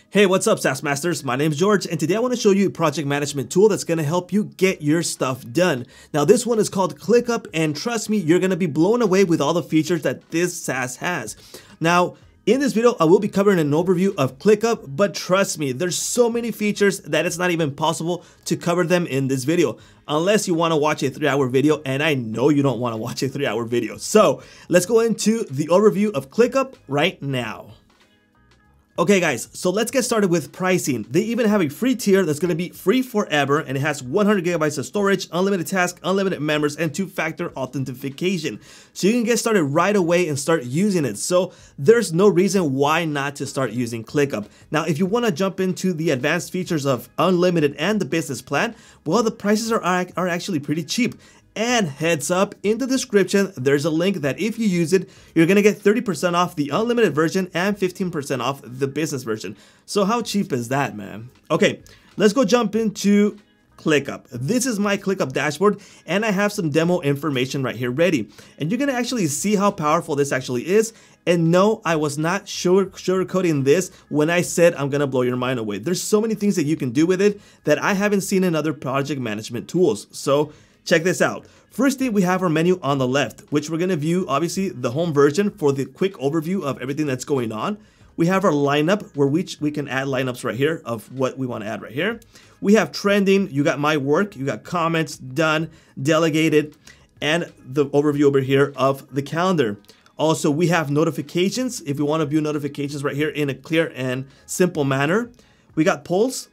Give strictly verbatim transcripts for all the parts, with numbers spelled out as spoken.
Hey, what's up, SaaS Masters? My name is George, and today I want to show you a project management tool that's going to help you get your stuff done. Now, this one is called ClickUp, and trust me, you're going to be blown away with all the features that this SaaS has. Now, in this video, I will be covering an overview of ClickUp, but trust me, there's so many features that it's not even possible to cover them in this video, unless you want to watch a three hour video, and I know you don't want to watch a three hour video. So let's go into the overview of ClickUp right now. Okay guys, so let's get started with pricing. They even have a free tier that's going to be free forever, and it has one hundred gigabytes of storage, unlimited tasks, unlimited members, and two-factor authentication. So you can get started right away and start using it. So there's no reason why not to start using ClickUp. Now, if you want to jump into the advanced features of unlimited and the business plan, well, the prices are, are actually pretty cheap. And heads up, in the description, there's a link that if you use it, you're gonna get thirty percent off the unlimited version and fifteen percent off the business version. So how cheap is that, man? Okay, let's go jump into ClickUp. This is my ClickUp dashboard, and I have some demo information right here ready. And you're gonna actually see how powerful this actually is. And no, I was not sugar sugarcoating this when I said I'm gonna blow your mind away. There's so many things that you can do with it that I haven't seen in other project management tools. So check this out. First thing, we have our menu on the left, which we're going to view, obviously, the home version for the quick overview of everything that's going on. We have our lineup, where we, we can add lineups right here of what we want to add right here. We have trending. You got my work. You got comments, done, delegated, and the overview over here of the calendar. Also, we have notifications. If we want to view notifications right here in a clear and simple manner. We got polls.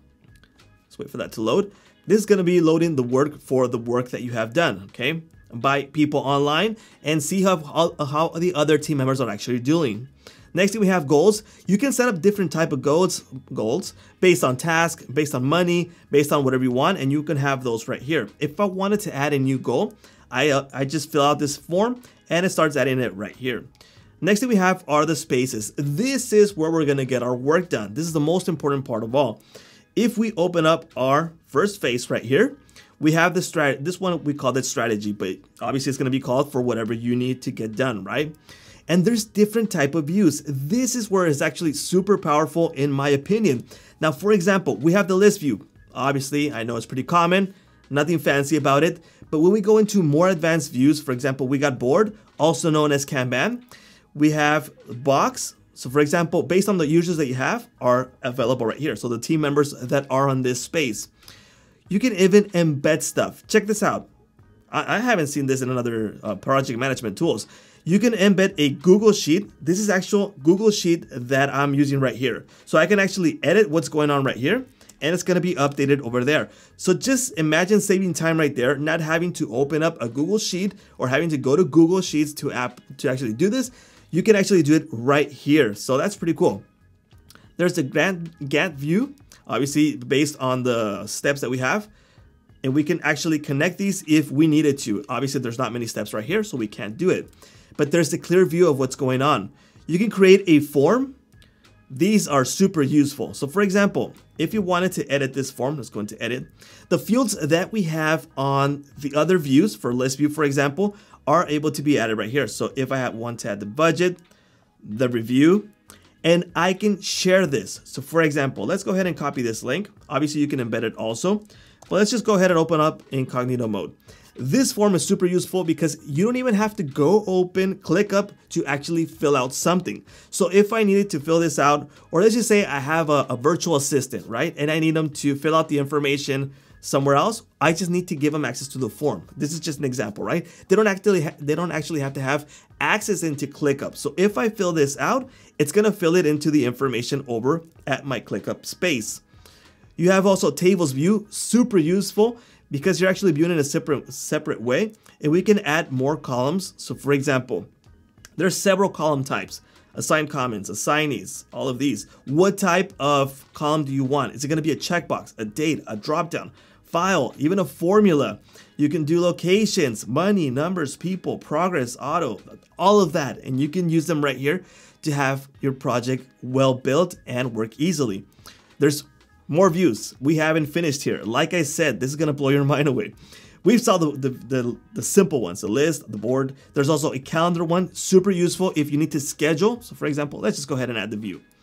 Let's wait for that to load. This is going to be loading the work for the work that you have done, okay, by people online, and see how, how, how the other team members are actually doing. Next thing, we have goals. You can set up different type of goals, goals based on task, based on money, based on whatever you want, and you can have those right here. If I wanted to add a new goal, I, uh, I just fill out this form, and it starts adding it right here. Next thing we have are the spaces. This is where we're going to get our work done. This is the most important part of all. If we open up our first phase right here, we have the strat. This one we call it strategy, but obviously it's going to be called for whatever you need to get done, right? And there's different type of views. This is where it's actually super powerful in my opinion. Now, for example, we have the list view. Obviously, I know it's pretty common, nothing fancy about it. But when we go into more advanced views, for example, we got board, also known as Kanban. We have box. So for example, based on the users that you have are available right here. So the team members that are on this space. You can even embed stuff. Check this out. I, I haven't seen this in another uh, project management tools. You can embed a Google Sheet. This is actual Google Sheet that I'm using right here. So I can actually edit what's going on right here, and it's gonna be updated over there. So just imagine saving time right there, not having to open up a Google Sheet or having to go to Google Sheets to app to actually do this. You can actually do it right here. So that's pretty cool. There's the Gantt view, obviously based on the steps that we have. And we can actually connect these if we needed to. Obviously, there's not many steps right here, so we can't do it. But there's the clear view of what's going on. You can create a form. These are super useful. So for example, if you wanted to edit this form, let's go into edit. The fields that we have on the other views, for list view, for example, are able to be added right here. So if I have one to add the budget, the review, and I can share this. So for example, let's go ahead and copy this link. Obviously you can embed it also, but let's just go ahead and open up incognito mode. This form is super useful because you don't even have to go open ClickUp to actually fill out something. So if I needed to fill this out, or let's just say I have a, a virtual assistant, right? And I need them to fill out the information somewhere else, I just need to give them access to the form. This is just an example, right? They don't actually they don't actually have to have access into ClickUp. So if I fill this out, it's gonna fill it into the information over at my ClickUp space. You have also tables view, super useful because you're actually viewing in a separate separate way, and we can add more columns. So for example, there's several column types. Assigned comments, assignees, all of these. What type of column do you want? Is it gonna be a checkbox, a date, a dropdown, file, even a formula? You can do locations, money, numbers, people, progress, auto, all of that. And you can use them right here to have your project well built and work easily. There's more views. We haven't finished here. Like I said, this is gonna blow your mind away. We've saw the, the, the, the simple ones, the list, the board. There's also a calendar one, super useful if you need to schedule. So for example, let's just go ahead and add the view.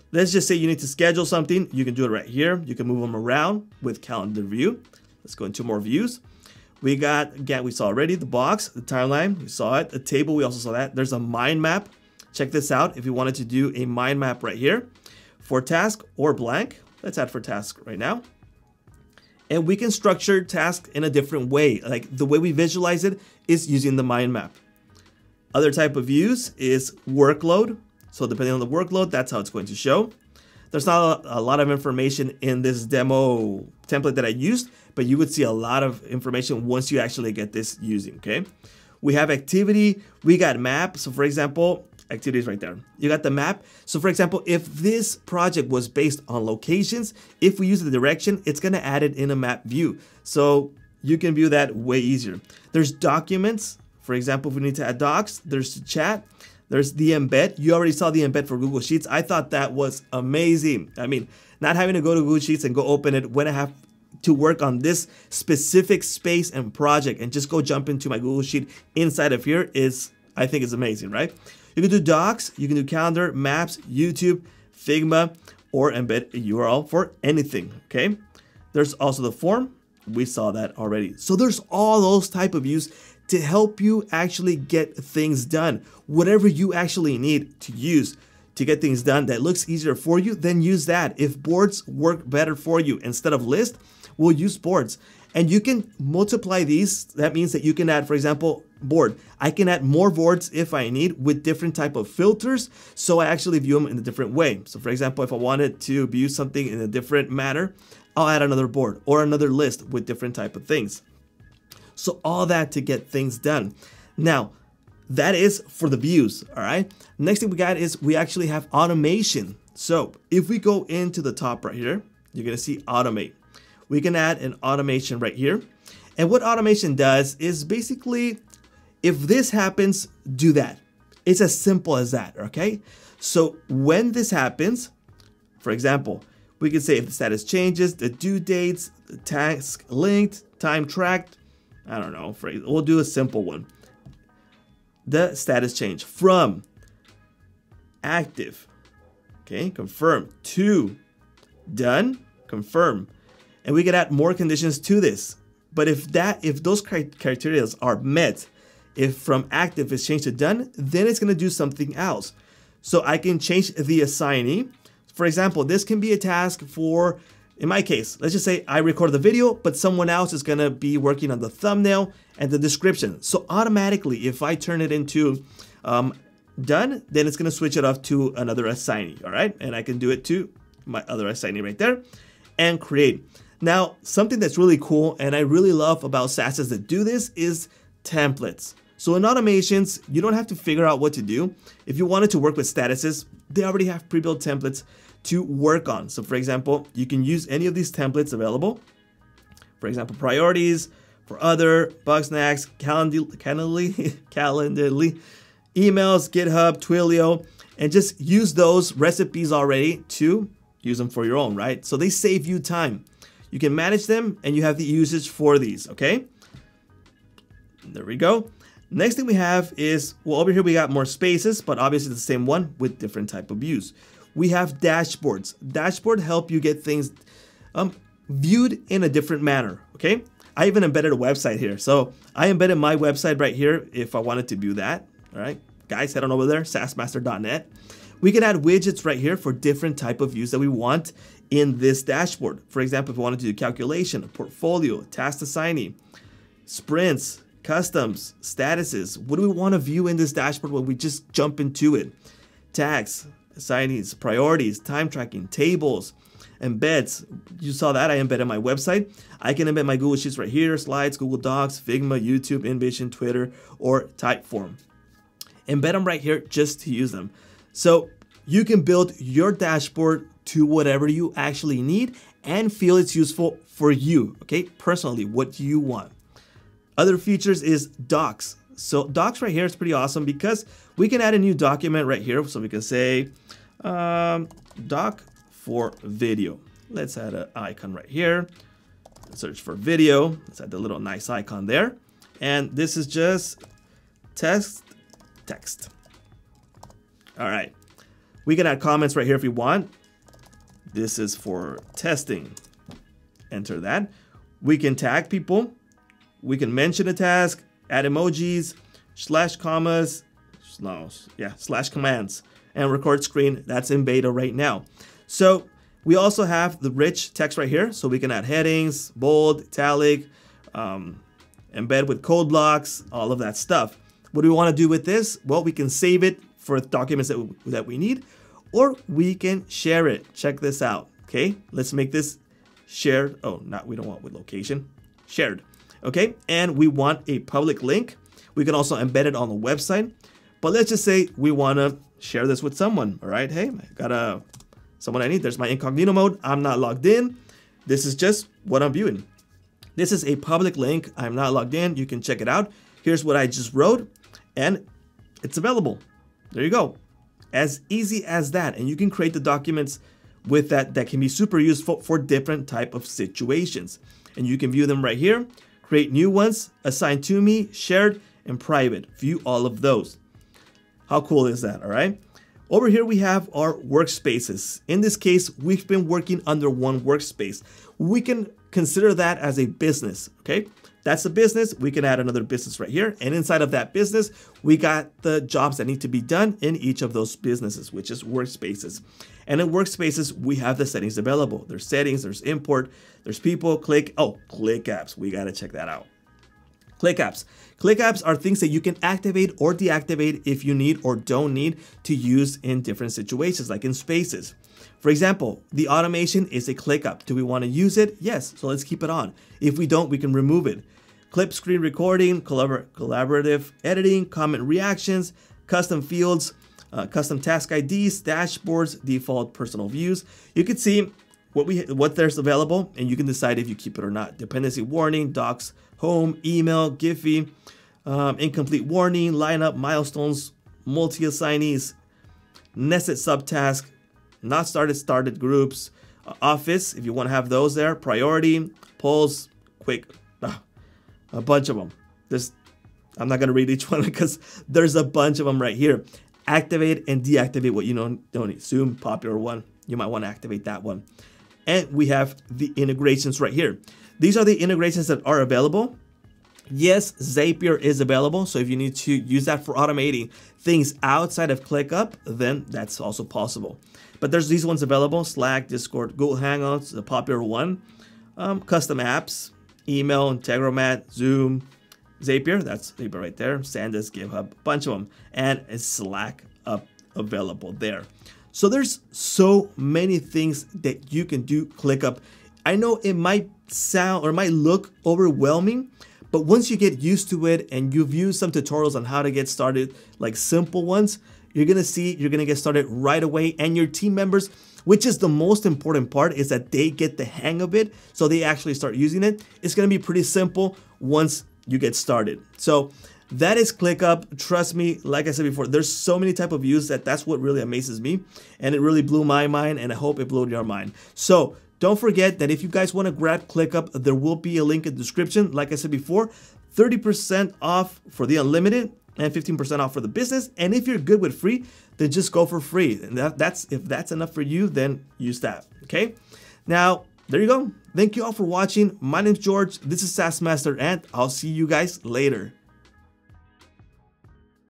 Let's just say you need to schedule something. You can do it right here. You can move them around with calendar view. Let's go into more views. We got, again, we saw already the box, the timeline, we saw it. The table, we also saw that. There's a mind map. Check this out. If you wanted to do a mind map right here for task or blank, let's add for task right now. And we can structure task in a different way. Like the way we visualize it is using the mind map. Other type of views is workload. So depending on the workload, that's how it's going to show. There's not a lot of information in this demo template that I used, but you would see a lot of information once you actually get this using, okay? We have activity, we got map. So for example, activities right there. You got the map. So for example, if this project was based on locations, if we use the direction, it's gonna add it in a map view. So you can view that way easier. There's documents. For example, if we need to add docs, there's the chat. There's the embed. You already saw the embed for Google Sheets. I thought that was amazing. I mean, not having to go to Google Sheets and go open it when I have to work on this specific space and project and just go jump into my Google Sheet inside of here is, I think is amazing, right? You can do docs, you can do calendar, maps, YouTube, Figma, or embed a U R L for anything, okay? There's also the form. We saw that already. So there's all those type of views to help you actually get things done. Whatever you actually need to use to get things done that looks easier for you, then use that. If boards work better for you instead of list, we'll use boards. And you can multiply these. That means that you can add, for example, board. I can add more boards if I need with different type of filters. So I actually view them in a different way. So for example, if I wanted to view something in a different manner, I'll add another board or another list with different type of things. So all that to get things done. Now, that is for the views, all right? Next thing we got is we actually have automation. So if we go into the top right here, you're gonna see automate. We can add an automation right here. And what automation does is basically, if this happens, do that. It's as simple as that, okay? So when this happens, for example, we can say if the status changes, the due dates, the task linked, time tracked, I don't know, we'll do a simple one. The status change from active, okay, confirm, to done, confirm. And we can add more conditions to this. But if that, if those criteria are met, if from active is changed to done, then it's gonna do something else. So I can change the assignee. For example, this can be a task for, in my case, let's just say I record the video, but someone else is gonna be working on the thumbnail and the description. So automatically, if I turn it into um, done, then it's gonna switch it off to another assignee, all right? And I can do it to my other assignee right there and create. Now, something that's really cool and I really love about SaaSes that do this is templates. So in automations, you don't have to figure out what to do. If you wanted to work with statuses, they already have pre-built templates to work on. So for example, you can use any of these templates available. For example, priorities, for other, bottlenecks, Calendly, Calendly, Calendly, emails, GitHub, Twilio, and just use those recipes already to use them for your own, right? So they save you time. You can manage them and you have the usage for these, okay? There we go. Next thing we have is, well, over here we got more spaces, but obviously the same one with different type of views. We have dashboards. Dashboard help you get things um, viewed in a different manner, okay? I even embedded a website here. So I embedded my website right here if I wanted to view that, all right? Guys, head on over there, saas master dot net. We can add widgets right here for different type of views that we want in this dashboard. For example, if we wanted to do calculation, a portfolio, task assignee, sprints, customs, statuses. What do we want to view in this dashboard when we just jump into it? Tags, assignees, priorities, time tracking, tables, embeds. You saw that I embedded my website. I can embed my Google Sheets right here, slides, Google Docs, Figma, YouTube, InVision, Twitter, or Typeform. Embed them right here just to use them. So you can build your dashboard to whatever you actually need and feel it's useful for you, okay? Personally, what do you want? Other features is docs. So docs right here is pretty awesome because we can add a new document right here. So we can say um, doc for video. Let's add an icon right here. Search for video. Let's add the little nice icon there. And this is just text, text. All right. We can add comments right here if we want. This is for testing. Enter that. We can tag people. We can mention a task, add emojis, slash commas, no, yeah, slash commands, and record screen. That's in beta right now. So we also have the rich text right here. So we can add headings, bold, italic, um, embed with code blocks, all of that stuff. What do we want to do with this? Well, we can save it for documents that, that we need, or we can share it. Check this out. Okay, let's make this shared. Oh, not, we don't want with location, shared. Okay, and we want a public link. We can also embed it on the website, but let's just say we want to share this with someone. All right, hey, I got a someone I need. There's my incognito mode. I'm not logged in. This is just what I'm viewing. This is a public link. I'm not logged in. You can check it out. Here's what I just wrote, and it's available. There you go. As easy as that. And you can create the documents with that that can be super useful for different type of situations. And you can view them right here. Create new ones, assign to me, shared, and private. View all of those. How cool is that, all right? Over here we have our workspaces. In this case, we've been working under one workspace. We can consider that as a business, okay? That's a business. We can add another business right here. And inside of that business, we got the jobs that need to be done in each of those businesses, which is workspaces. And in workspaces, we have the settings available. There's settings, there's import, there's people, click, oh, ClickApps. We got to check that out. ClickApps. ClickApps are things that you can activate or deactivate if you need or don't need to use in different situations, like in spaces. For example, the automation is a ClickUp. Do we want to use it? Yes, so let's keep it on. If we don't, we can remove it. Clip screen recording, collabor collaborative editing, comment reactions, custom fields, uh, custom task I Ds, dashboards, default personal views. You can see what we what there's available, and you can decide if you keep it or not. Dependency warning, docs, home, email, Giphy, um, incomplete warning, lineup, milestones, multi-assignees, nested subtask, not started, started groups, uh, office, if you want to have those there, priority, polls, quick, uh, a bunch of them. There's, I'm not going to read each one because there's a bunch of them right here. Activate and deactivate what you don't, don't need. Zoom, popular one. You might want to activate that one. And we have the integrations right here. These are the integrations that are available. Yes, Zapier is available. So if you need to use that for automating things outside of ClickUp, then that's also possible. But there's these ones available: Slack, Discord, Google Hangouts, the popular one, um, custom apps, email, Integromat, Zoom, Zapier, that's Zapier right there, SanDisk, GitHub, a bunch of them, and a Slack up available there. So there's so many things that you can do ClickUp. I know it might sound or it might look overwhelming, but once you get used to it and you've used some tutorials on how to get started, like simple ones, you're gonna see you're gonna get started right away. And your team members, which is the most important part, is that they get the hang of it, so they actually start using it. It's gonna be pretty simple once you get started. So that is ClickUp. Trust me, like I said before, there's so many type of views that that's what really amazes me, and it really blew my mind, and I hope it blew your mind. So don't forget that if you guys want to grab ClickUp, there will be a link in the description. Like I said before, thirty percent off for the unlimited and fifteen percent off for the business. And if you're good with free, then just go for free. And that, that's if that's enough for you, then use that. Okay. Now, there you go. Thank you all for watching. My name's George. This is SaaS Master, and I'll see you guys later.